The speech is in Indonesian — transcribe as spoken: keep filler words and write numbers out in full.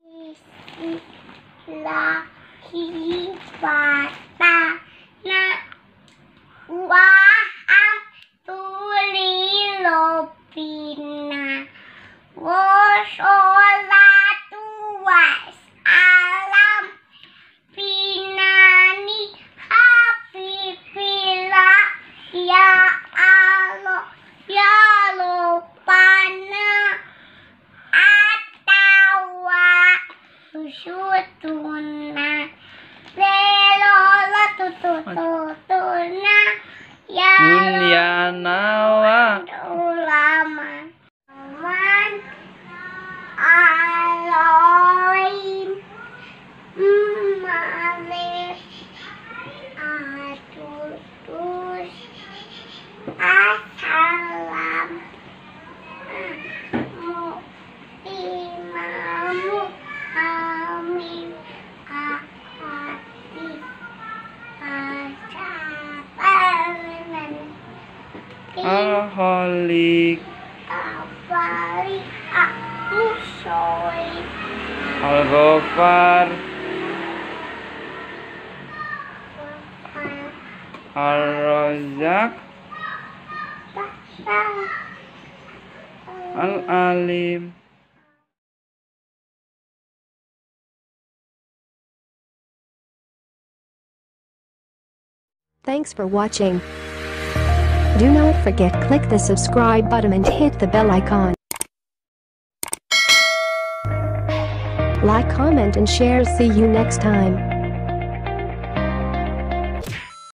Bismillahirrahmanirrahim. Wa am tulilobina wa sholatu wassalam binani hafifillah ya Allah ya lopana atawa usutuna lelola tututuna ya Dunyanawa ulama man aloim malik atutus assalam mu imamu amin ahadi asabanan Al-Khaliq Al-Bari Al-Musoy Al-Ghaffar Al-Razzaq Al-Alim. Thanks for watching. Do not forget click the subscribe button and hit the bell icon. Like, comment and share. See you next time.